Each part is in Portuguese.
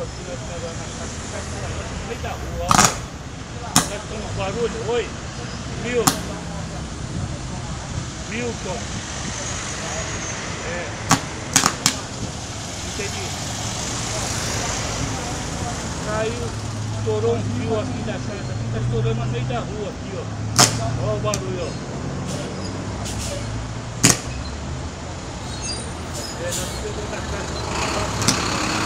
rua aqui, nós pegamos na casa, no meio da rua, ó. Nós estamos barulho, oi? Milton. É. Entendi. Caiu, estourou um fio aqui da casa, aqui tá estourando no meio da rua aqui, ó. Olha o barulho, ó. É, nós pegamos da casa.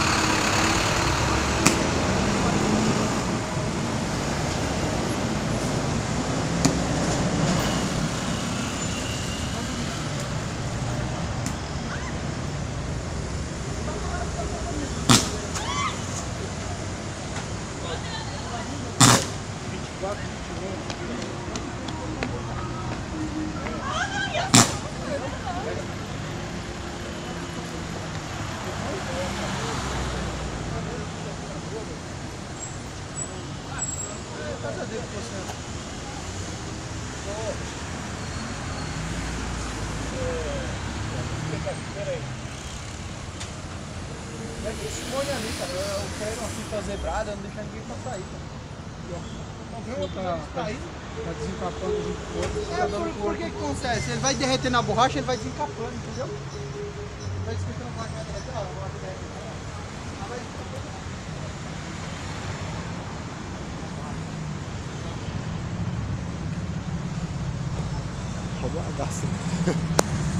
Peraí. É que esse molho ali, cara, eu quero uma fita zebrada, não deixar ninguém passar aí, cara. Tá desencapando junto com por que acontece? Ele vai derreter na borracha, ele vai desencapando, entendeu? Ele vai esquentando a borracha, vai derreter, ó, a borracha derrete. Roubadaço.